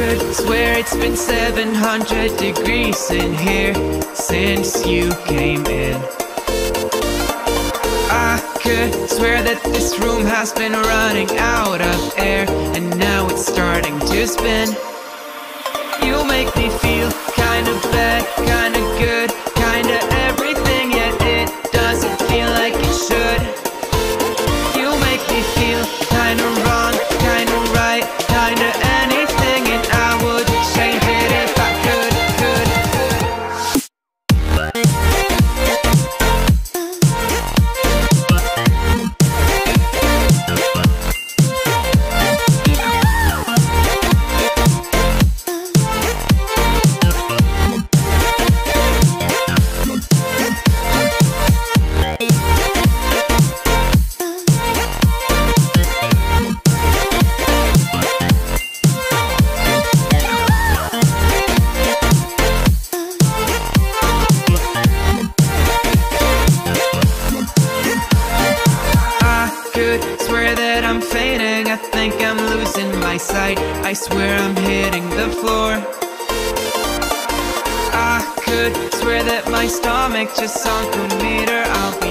could swear it's been 700 degrees in here since you came in. I could swear that this room has been running out of air, and now it's starting to spin. You make me feel kinda bad, kinda good, kinda everything, yet it doesn't feel like it should. You make me feel kinda wrong, kinda right, kinda anything, and I would change it if I could. Swear that I'm fainting, I think I'm losing my sight, I swear I'm hitting the floor. I could swear that my stomach just sunk a meter, I'll be